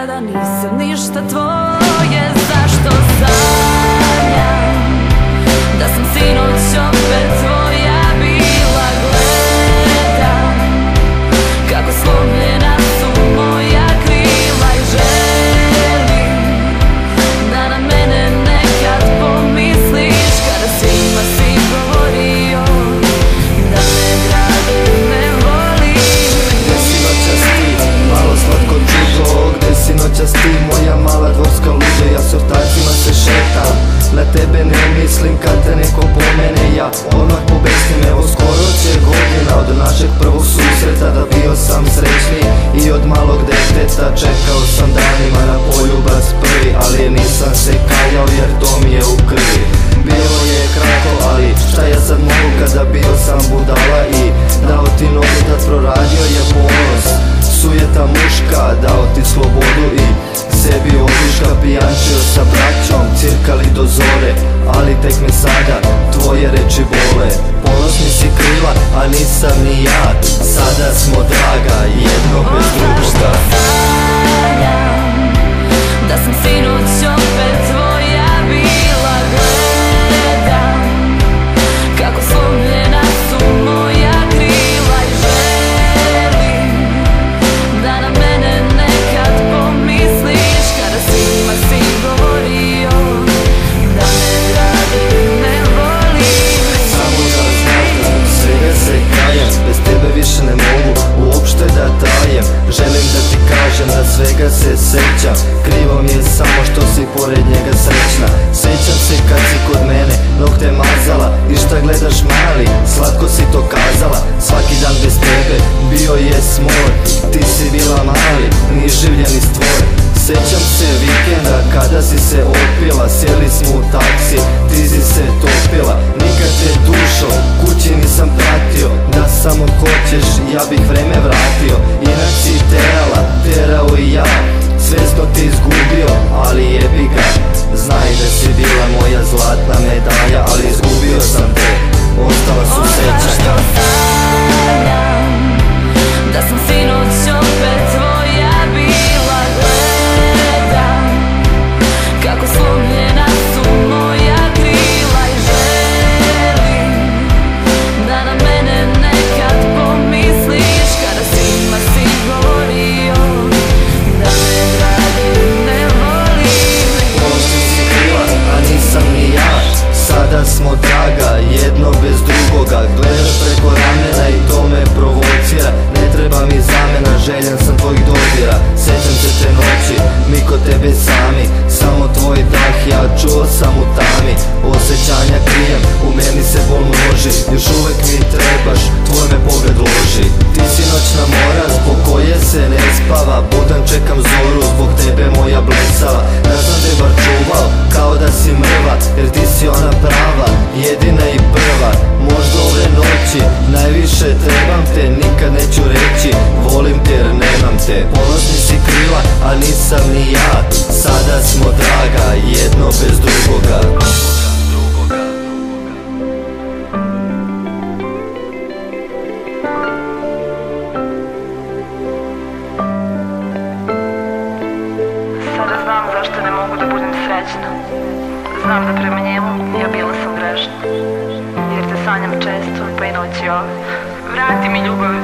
kada nisam ništa tvoje. Zašto sanjam da sam sinoć opet tvoja bila? Gledam kako slomljena su moja krila i želim da na mene nekad pomisliš kada svima si govorio da me dragi ne voliš. Gde si noćas ti, malo slatko čudo? Gde si noćas ti, moja mala dvorska luđa? Ja s ortacima se šetam, na tebe ne mislim kad te neko pomene. Ja odmah pobestim, evo skoro će godina od našeg prvog susreta. Da bio sam srećni i od malog deteta čekao sam danima na poljubas prvi, ali nisam se kajao jer to mi je u krvi. Bilo je kratko, ali šta ja sad mogu kada bio sam budala i dao ti nogu da proradio je ponos. Sujeta muška, dao ti slobodu i sebi otiška, pijančio sa braćom, cirkali do zore, ali tek me sada tvoje reči bole. Ponosni si krila, a nisam ni ja, sada smo draga, jedno bez drugoga. Sanjam da sam sinoć opet tvoja bila. Gledam kako slomljena su moja krila i želim da na mene nekad pomisliš kada svima si govorio da me dragi ne voliš. Samo da znaš da zbog svega se kajem, bez tebe više ne mogu uopšte da trajem. Želim da ti kažem da svega se sećam, krivo mi je samo što si pored njega srećna. Sećam se kad si kod mene nokte mazala i šta gledaš mali, slatko si to kazala. Svaki dan bez tebe bio je smor, ti si bila mali, niživljeni stvor. Sećam se vikenda kada si se opila, sjeli smo u taksi, ti si se topila. Nikad te dušo kući nisam pratio, da samo hoćeš ja bih vreme vratio. Inak si terala, terao i ja, svesno ti izgubio, ali jebi ga. Znaj da si bila moja zlatna medalja, ali izgubio sam te, ostala su sećanja. Sanjam da sam sinoć opet tvoja bila. Gledam kako slomljena su moja krila i želim da na mene nekad pomisliš kada svima si govorio da me dragi ne voliš. Ponosni si krila, a nisam ni ja, sada smo draga, jedno bez drugoga. Gledaš preko ramena i to me provocira, ne treba mi zamena, željan sam tvojih dodira. Sećam se te noći, mi kod tebe sami, samo tvoj dah ja čuo sam u tami. Osjećanja krijem, u meni se bol množi, još uvek mi trebaš, tvoj me pogled loži. Ti si noćna mora zbog koje se ne spava, budan čekam zoru zbog tebe moja blesava. Da sam te bar čuvao kao da si mrva, jer ti si ona prava, jedina i prva. Možda ove noći najviše trebam te, nikad neću reći volim te jer nemam te. Ponosni si krila, a nisam ni ja, sada smo draga, jedno bez drugoga. Sada znam zašto ne mogu da budem srećna. Znam da prema njemu ja bila sam grešna, jer te sanjam često, pa i noći ove. Vrati mi ljubav